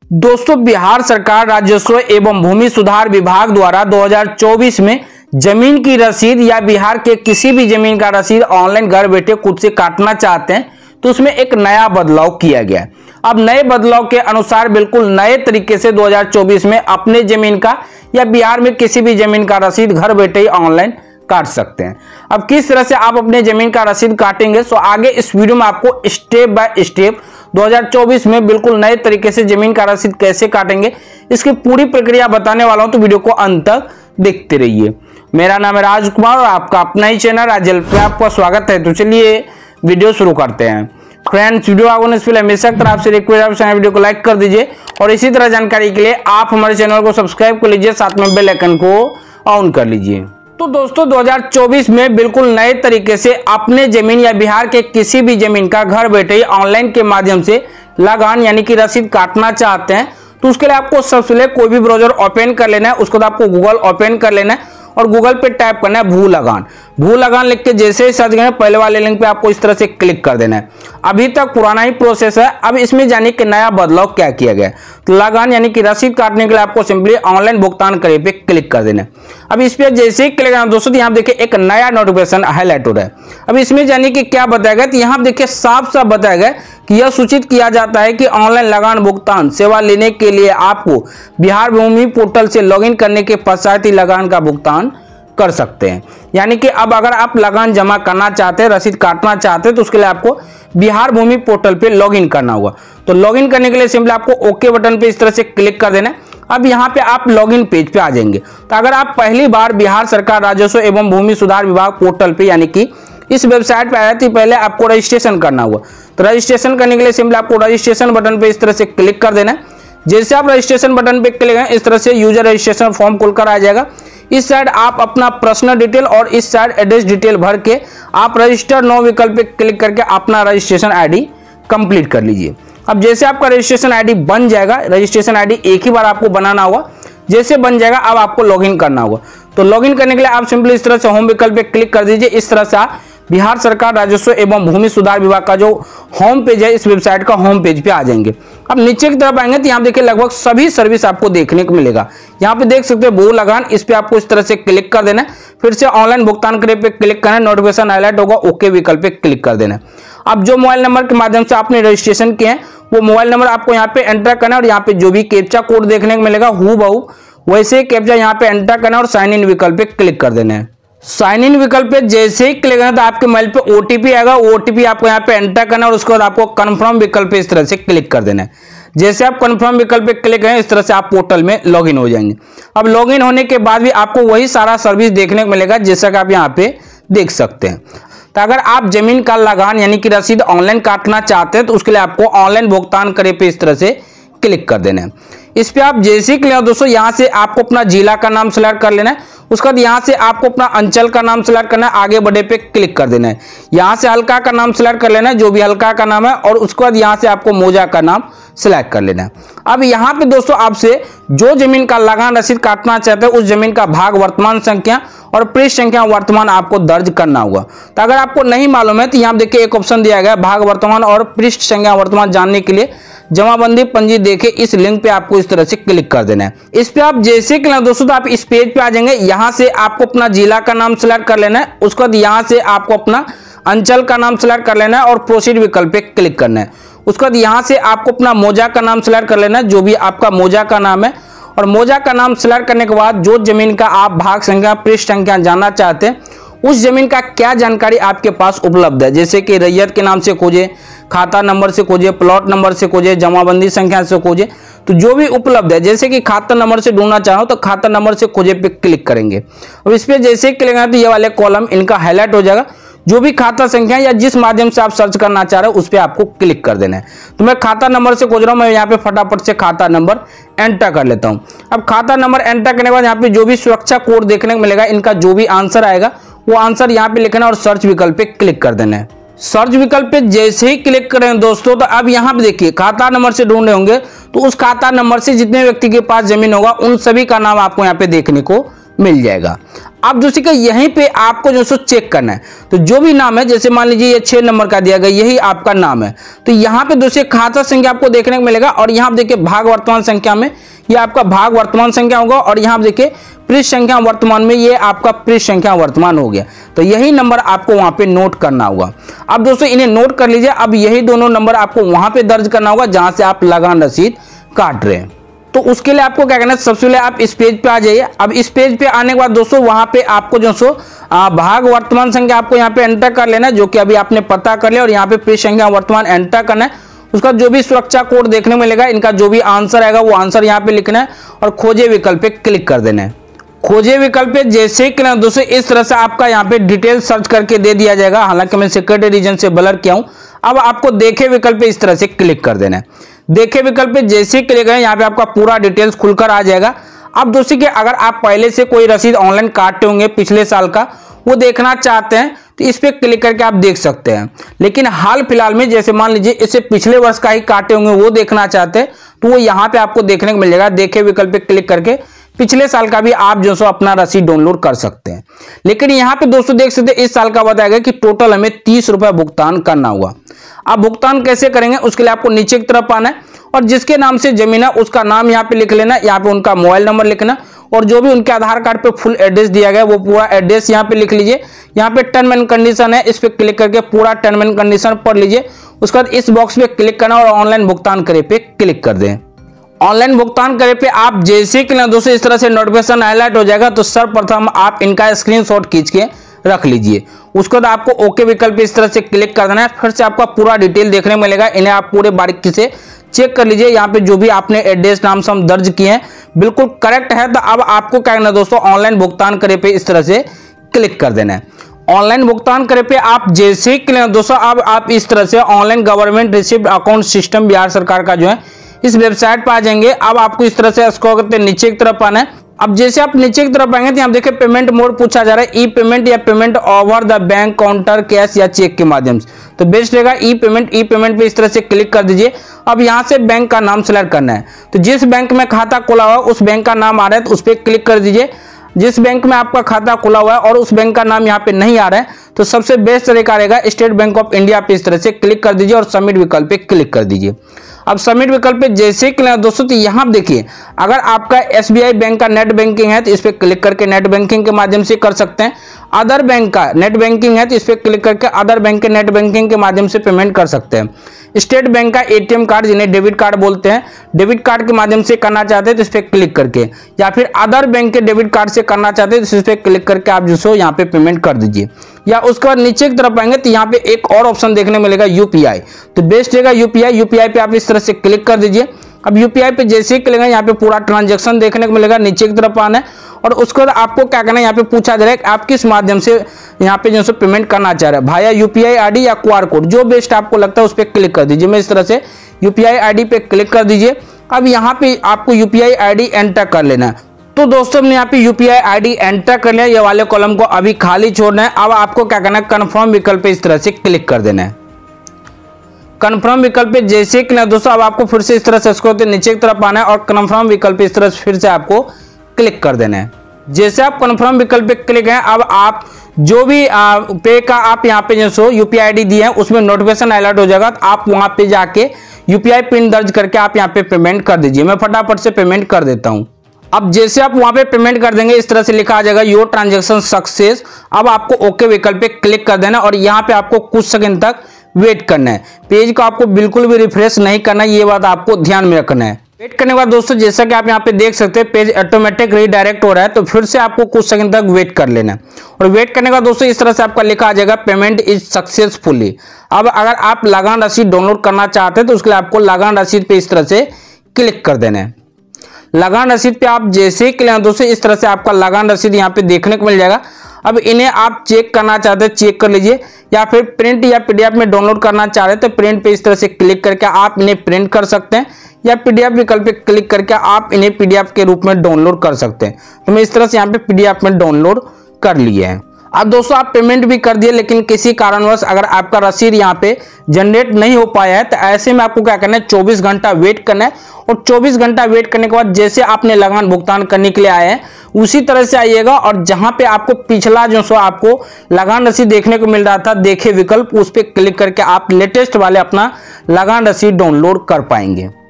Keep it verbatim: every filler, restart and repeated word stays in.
दोस्तों, बिहार सरकार राजस्व एवं भूमि सुधार विभाग द्वारा दो हज़ार चौबीस में जमीन की रसीद या बिहार के किसी भी जमीन का रसीद ऑनलाइन घर बैठे खुद से काटना चाहते हैं तो उसमें एक नया बदलाव किया गया है। अब नए बदलाव के अनुसार बिल्कुल नए तरीके से दो हज़ार चौबीस में अपने जमीन का या बिहार में किसी भी जमीन का रसीद घर बैठे ही ऑनलाइन काट सकते हैं। अब किस तरह से आप अपने जमीन का रसीद काटेंगे, सो आगे इस वीडियो में आपको स्टेप बाय स्टेप दो हज़ार चौबीस में बिल्कुल नए तरीके से जमीन का रसीद कैसे काटेंगे इसकी पूरी प्रक्रिया बताने वाला हूं, तो वीडियो को अंत तक देखते रहिए। मेरा नाम है राजकुमार और आपका अपना ही चैनल राजल पे आपका स्वागत है। तो चलिए वीडियो शुरू करते हैं। फ्रेंड्स, वीडियो आगे इसके लिए हमेशा तरह आपसे रिक्वेस्ट है वीडियो को लाइक कर दीजिए और इसी तरह जानकारी के लिए आप हमारे चैनल को सब्सक्राइब कर लीजिए, साथ में बेल आइकन को ऑन कर लीजिए। तो दोस्तों, दो हज़ार चौबीस में बिल्कुल नए तरीके से अपने जमीन या बिहार के किसी भी जमीन का घर बैठे ही ऑनलाइन के माध्यम से लगान यानी कि रसीद काटना चाहते हैं तो उसके लिए आपको सबसे पहले कोई भी ब्राउजर ओपन कर लेना है। उसके बाद आपको गूगल ओपन कर लेना है और गूगल पे टाइप करना है भू लगान। भू लगान लिख के जैसे ही सर्च करें पहले वाले लिंक पे आपको इस तरह से क्लिक कर देना है। अभी तक पुराना ही प्रोसेस है, अब इसमें जानिए कि नया बदलाव क्या किया गया है। तो लगान यानी कि रसीद काटने के लिए आपको सिंपली ऑनलाइन भुगतान करे पे क्लिक कर देना है। अब इस पे जैसे ही क्लिक करना दोस्तों, यहाँ देखिए एक नया नोटिफिकेशन हाईलाइट हो रहा है। अब इसमें जानिए कि क्या बताया गया, तो यहाँ देखिए साफ साफ बताया गया कि यह सूचित किया जाता है कि ऑनलाइन लगान भुगतान सेवा लेने के लिए आपको बिहार भूमि पोर्टल से लॉगिन करने के पश्चात ही लगान का भुगतान कर सकते हैं। यानी कि अब अगर आप लगान जमा करना चाहते हैं, रसीद काटना चाहते हैं तो उसके लिए आपको बिहार भूमि पोर्टल पे लॉगिन करना होगा। तो लॉगिन करने के लिए सिंपली आपको ओके बटन पे इस तरह से क्लिक कर देना है। अब यहाँ पे आप लॉगिन पेज पे आ जाएंगे। तो अगर आप पहली बार बिहार सरकार राजस्व एवं भूमि सुधार विभाग पोर्टल पे यानी कि इस वेबसाइट पे आया तो पहले आपको रजिस्ट्रेशन करना होगा। तो रजिस्ट्रेशन करने के लिए सिंपली आपको रजिस्ट्रेशन बटन पे इस तरह से क्लिक कर देना है। जैसे आप रजिस्ट्रेशन बटन पे क्लिक करें इस तरह से यूजर रजिस्ट्रेशन फॉर्म खुलकर आ जाएगा। इस साइड आप अपना पर्सनल डिटेल और इस साइड एड्रेस डिटेल भर के आप रजिस्टर नो विकल्प पे क्लिक करके अपना रजिस्ट्रेशन आईडी कंप्लीट कर लीजिए। अब जैसे आपका रजिस्ट्रेशन आईडी बन जाएगा, रजिस्ट्रेशन आईडी एक ही बार आपको बनाना होगा। जैसे बन जाएगा अब आपको लॉगिन करना होगा। तो लॉगिन करने के लिए आप सिंपली इस तरह से होम विकल्प पे क्लिक कर दीजिए। इस तरह से आप बिहार सरकार राजस्व एवं भूमि सुधार विभाग का जो होम पेज है इस वेबसाइट का होम पेज पे आ जाएंगे। अब नीचे की तरफ आएंगे तो यहाँ देखिए लगभग सभी सर्विस आपको देखने को मिलेगा। यहाँ पे देख सकते हैं भू लगान, इस पे आपको इस तरह से क्लिक कर देना है। फिर से ऑनलाइन भुगतान करे पे क्लिक करना है, नोटिफिकेशन हाईलाइट होगा, ओके विकल्प पे क्लिक कर देना है। अब जो मोबाइल नंबर के माध्यम से आपने रजिस्ट्रेशन किए हैं वो मोबाइल नंबर आपको यहाँ पे एंटर करना है और यहाँ पे जो भी कैप्चा कोड देखने को मिलेगा हूबहू वैसे कैप्चा यहाँ पे एंटर करना है और साइन इन विकल्प पे क्लिक कर देना है। साइन इन विकल्प पे जैसे ही क्लिक करना तो आपके मोबाइल पे ओटीपी आएगा। ओटीपी आपको यहाँ पे एंटर करना है और उसके बाद आपको कंफर्म विकल्प पे इस तरह से क्लिक कर देना है। जैसे आप कंफर्म विकल्प पे क्लिक करें इस तरह से आप पोर्टल में लॉगिन हो जाएंगे। अब लॉगिन होने के बाद भी आपको वही सारा सर्विस देखने को मिलेगा जैसा कि आप यहाँ पे देख सकते हैं। तो अगर आप जमीन का लगान यानी कि रसीद ऑनलाइन काटना चाहते हैं तो उसके लिए आपको ऑनलाइन भुगतान करे पे इस तरह से क्लिक कर देना है। इस पे आप जैसे ही क्लिक दोस्तों, यहाँ से आपको अपना जिला का नाम सिलेक्ट कर लेना है। उसके बाद यहाँ से आपको अपना अंचल का नाम सिलेक्ट करना है, आगे बढ़े पे क्लिक कर देना है। यहाँ से हल्का का नाम सिलेक्ट कर लेना है, जो भी हल्का का नाम है, और उसके बाद यहाँ से आपको मौजा का नाम सिलेक्ट कर लेना है। अब यहाँ पे दोस्तों आपसे जो जमीन का लगान रसीद काटना चाहते हैं उस जमीन का भाग वर्तमान संख्या और पृष्ठ संख्या वर्तमान आपको दर्ज करना होगा। तो अगर आपको नहीं मालूम है तो यहाँ देखिए एक ऑप्शन दिया गया है भाग वर्तमान और पृष्ठ संख्या वर्तमान जानने के लिए जमाबंदी पंजी देखे इस लिंक पे आपको इस तरह से क्लिक कर देना है। इस पे आप जैसे क्लिक दोस्तों तो आप इस पेज पे आ जाएंगे। यहाँ से आपको अपना जिला का नाम सिलेक्ट कर लेना है। उसके बाद यहाँ से आपको अपना अंचल का नाम सिलेक्ट कर लेना है और प्रोसीड विकल्प पे क्लिक करना है। उसके बाद यहाँ से आपको अपना मौजा का नाम सिलेक्ट कर लेना है, जो भी आपका मौजा का नाम है, और मौजा का नाम सिलेक्ट करने के बाद जो जमीन का आप भाग संख्या पृष्ठ संख्या जानना चाहते हैं उस जमीन का क्या जानकारी आपके पास उपलब्ध है, जैसे कि रैयत के नाम से खोजे, खाता नंबर से खोजे, प्लॉट नंबर से खोजे, जमाबंदी संख्या से खोजे, तो जो भी उपलब्ध है। जैसे कि खाता नंबर से ढूंढना चाहो तो खाता नंबर से खोजे पे क्लिक करेंगे। अब इस पे जैसे क्लिक करें तो ये वाले कॉलम इनका हाईलाइट हो जाएगा। जो भी खाता संख्या या जिस माध्यम से आप सर्च करना चाह रहे हो उस पर आपको क्लिक कर देना है। तो मैं खाता नंबर से खोज रहा हूँ, मैं यहाँ पे फटाफट से खाता नंबर एंटर कर लेता हूँ। अब खाता नंबर एंटर करने के बाद यहाँ पे जो भी सुरक्षा कोड देखने को मिलेगा, इनका जो भी आंसर आएगा वो आंसर यहाँ पे लिखना और सर्च विकल्प पे क्लिक कर देना है। सर्च विकल्प पे जैसे ही क्लिक करें दोस्तों तो अब यहाँ पे देखिए खाता नंबर से ढूंढ रहे होंगे तो उस खाता नंबर से जितने व्यक्ति के पास जमीन होगा उन सभी का नाम आपको यहाँ पे देखने को मिल जाएगा। अब दोस्तों का यहीं पे आपको जो सो चेक करना है, तो जो भी नाम है, जैसे मान लीजिए ये छह नंबर का दिया गया, यही आपका नाम है, तो यहाँ पे दोस्तों खाता संख्या आपको देखने को मिलेगा और यहाँ देखिए भाग वर्तमान संख्या में ये आपका भाग वर्तमान संख्या होगा और यहाँ देखिए पृष्ठ संख्या वर्तमान में ये आपका पृष्ठ संख्या वर्तमान हो गया। तो यही नंबर आपको वहां पे नोट करना होगा। अब दोस्तों इन्हें नोट कर लीजिए। अब यही दोनों नंबर आपको वहां पे दर्ज करना होगा जहां से आप लगान रसीद काट रहे हैं। तो उसके लिए आपको क्या करना है, सबसे पहले आप इस पेज पे आ जाइए। अब इस पेज पे आने के बाद दोस्तों वहां पे आपको जो सो भाग वर्तमान संख्या आपको यहाँ पे एंटर कर लेना है, जो कि अभी आपने पता कर लिया, और यहाँ पे पृष्ठ संख्या वर्तमान एंटर करना है। उसका जो भी सुरक्षा कोड देखने को मिलेगा, इनका जो भी आंसर आएगा वो आंसर यहाँ पे लिखना है और खोजे विकल्प पे क्लिक कर देना है। खोजे विकल्प पे जैसे ही क्लिक, दोस्तों इस तरह से आपका यहाँ पे डिटेल सर्च करके दे दिया जाएगा। हालांकि मैं सिक्योरिटी रीजन से ब्लर किया हूं। अब आपको देखे विकल्प पे इस तरह से क्लिक कर देना है। देखे विकल्प पे जैसे ही क्लिक करें, यहाँ पे आपका पूरा डिटेल्स खुलकर आ जाएगा। अब दोस्तों कि अगर आप पहले से कोई रसीद ऑनलाइन काटते होंगे पिछले साल का, वो देखना चाहते हैं तो इस पे क्लिक करके आप देख सकते हैं। लेकिन हाल फिलहाल में जैसे मान लीजिए इससे पिछले वर्ष का ही काटे होंगे, वो देखना चाहते हैं तो वो यहाँ पे आपको देखने को मिल जाएगा। देखे विकल्प पे क्लिक करके पिछले साल का भी आप जो सो अपना रसीद डाउनलोड कर सकते हैं। लेकिन यहाँ पे दोस्तों देख सकते हैं इस साल का बताया गया कि टोटल हमें तीस रुपए भुगतान करना होगा। आप भुगतान कैसे करेंगे, उसके लिए आपको नीचे की तरफ आना है और जिसके नाम से जमीन है उसका नाम यहाँ पे लिख लेना, यहाँ पे उनका मोबाइल नंबर लिखना और जो भी उनके आधार कार्ड पे फुल एड्रेस दिया गया वो पूरा एड्रेस यहाँ पे लिख लीजिए। यहाँ पे टर्म एंड कंडीशन है, इस पे क्लिक करके पूरा टर्म एंड कंडीशन पढ़ लीजिए। उसके बाद इस बॉक्स पे क्लिक करना और ऑनलाइन भुगतान करे पे क्लिक कर दें। ऑनलाइन भुगतान करे पे आप जैसे कि दोस्तों इस तरह से नोटिफिकेशन हाईलाइट हो जाएगा, तो सर्वप्रथम आप इनका स्क्रीनशॉट खींच के रख लीजिए। उसके बाद आपको ओके विकल्प इस तरह से क्लिक कर देना है। फिर से आपका पूरा डिटेल देखने को मिलेगा, इन्हें आप पूरे बारीकी से चेक कर लीजिए। यहाँ पे जो भी आपने एड्रेस नाम सम दर्ज किए हैं बिल्कुल करेक्ट है। तो अब आपको क्या करना है दोस्तों, ऑनलाइन भुगतान करे पे इस तरह से क्लिक कर देना है। ऑनलाइन भुगतान करे पे आप जैसे ही क्लिक दोस्तों, अब आप इस तरह से online government receipt account system Bihar सरकार का जो है इस वेबसाइट पर आ जाएंगे। अब आपको इस तरह से स्क्रॉल करते नीचे की तरफ आना है। अब जैसे आप नीचे की तरफ आएंगे तो यहाँ देखिए पेमेंट मोड पूछा जा रहा है, ई पेमेंट या payment over the bank counter, cash या चेक के माध्यम से। तो बेस्ट रहेगा ई पेमेंट। ई पेमेंट पे इस तरह से क्लिक कर दीजिए। अब यहाँ से बैंक का नाम सेलेक्ट करना है, तो जिस बैंक में खाता खुला हुआ है उस बैंक का नाम आ रहा है तो उस पर क्लिक कर दीजिए। जिस बैंक में आपका खाता खुला हुआ है और उस बैंक का नाम यहाँ पे नहीं आ रहा है तो सबसे बेस्ट तरीका रहेगा स्टेट बैंक ऑफ इंडिया पे इस तरह से क्लिक कर दीजिए और सबमिट विकल्प पे क्लिक कर दीजिए। अब सबमिट विकल्प पे जैसे क्लिक दोस्तों, तो यहाँ देखिए अगर आपका एसबीआई बैंक का नेट बैंकिंग है तो इस पे क्लिक करके नेट बैंकिंग के माध्यम से कर सकते हैं। अदर बैंक का नेट बैंकिंग है तो इस पे क्लिक करके अदर बैंक के नेट बैंकिंग के माध्यम से पेमेंट कर सकते हैं। स्टेट बैंक का एटीएम कार्ड जिन्हें डेबिट कार्ड बोलते हैं, डेबिट कार्ड के माध्यम से करना चाहते हैं तो इस पे क्लिक करके, या फिर अदर बैंक के डेबिट कार्ड से करना चाहते हैं तो इस पे क्लिक करके आप जो सो यहाँ पे पेमेंट कर दीजिए। या उसके बाद नीचे की तरफ आएंगे तो यहाँ पे एक और ऑप्शन देखने मिलेगा यूपीआई, तो बेस्ट रहेगा यूपीआई। यूपीआई पे आप इस तरह से क्लिक कर दीजिए। अब यूपीआई पे जैसे ही क्लिक है यहाँ पे पूरा ट्रांजैक्शन देखने को मिलेगा, नीचे की तरफ आना है और उसके बाद आपको क्या करना है, यहाँ पे पूछा जा रहा है कि आप किस माध्यम से यहाँ पे जो है पेमेंट करना चाह रहे हैं, भाया यूपीआई आईडी या क्यूआर कोड, जो बेस्ट आपको लगता है उस पर क्लिक कर दीजिए। मैं इस तरह से यूपीआई आईडी पे क्लिक कर दीजिए। अब यहाँ पे आपको यूपीआई आईडी एंटर कर लेना है। तो दोस्तों हमने यहाँ पे यूपीआई आईडी एंटर कर लिया, ये वाले कॉलम को अभी खाली छोड़ना है। अब आपको क्या करना है, कन्फर्म विकल्प पे इस तरह से क्लिक कर देना है। कन्फर्म विकल्प पे जैसे कि दोस्तों अब आपको फिर से इस तरह से स्क्रॉल करके नीचे की तरफ आना है और कन्फर्म विकल्प पे इस तरह से फिर से आपको क्लिक कर देना है। जैसे आप कन्फर्म विकल्प पे क्लिक है, अब आप जो भी आ, पे का आप यहाँ पे जो सो यूपीआई आईडी दिए हैं उसमें नोटिफिकेशन अलर्ट हो जाएगा, तो आप वहां पे जाके यूपीआई पिन दर्ज करके आप यहाँ पे पेमेंट कर दीजिए। मैं फटाफट से पेमेंट कर देता हूँ। अब जैसे आप वहां पे पेमेंट कर देंगे इस तरह से लिखा आ जाएगा योर ट्रांजैक्शन सक्सेस। अब आपको ओके विकल्प पे क्लिक कर देना और यहाँ पे आपको कुछ सेकंड तक वेट करना है। पेज को आपको बिल्कुल भी रिफ्रेश नहीं करना है, ये बात आपको ध्यान में रखना है। वेट करने के बाद दोस्तों जैसा कि आप यहाँ पे देख सकते हैं पेज ऑटोमेटिक रीडायरेक्ट हो रहा है, तो फिर से आपको कुछ सेकंड तक वेट कर लेना है। और वेट करने के बाद दोस्तों इस तरह से आपका लिखा आ जाएगा पेमेंट इज सक्सेसफुली। अब अगर आप लगान रसीद डाउनलोड करना चाहते हैं तो उसके लिए आपको लगान रसीद पे इस तरह से क्लिक कर देना है। लगान रसीद पे आप जैसे ही क्लिक दोस्तों इस तरह से आपका लगान रसीद यहाँ पे देखने को मिल जाएगा। अब इन्हें आप चेक करना चाहते हैं चेक कर लीजिए, या फिर प्रिंट या पीडीएफ में डाउनलोड करना चाह रहे हैं तो प्रिंट पे इस तरह से क्लिक करके आप इन्हें प्रिंट कर सकते हैं, या पीडीएफ विकल्प पे क्लिक करके आप इन्हें पीडीएफ के रूप में डाउनलोड कर सकते हैं। तो मैं इस तरह से यहाँ पे पीडीएफ में डाउनलोड कर लिए हैं। अब दोस्तों आप पेमेंट भी कर दिए, लेकिन किसी कारणवश अगर आपका रसीद यहाँ पे जनरेट नहीं हो पाया है, तो ऐसे में आपको क्या करना है, चौबीस घंटा वेट करना है। और चौबीस घंटा वेट करने के बाद जैसे आपने लगान भुगतान करने के लिए आए हैं उसी तरह से आइएगा, और जहां पे आपको पिछला जो सो आपको लगान रसीद देखने को मिल रहा था, देखे विकल्प, उस पर क्लिक करके आप लेटेस्ट वाले अपना लगान रसीद डाउनलोड कर पाएंगे।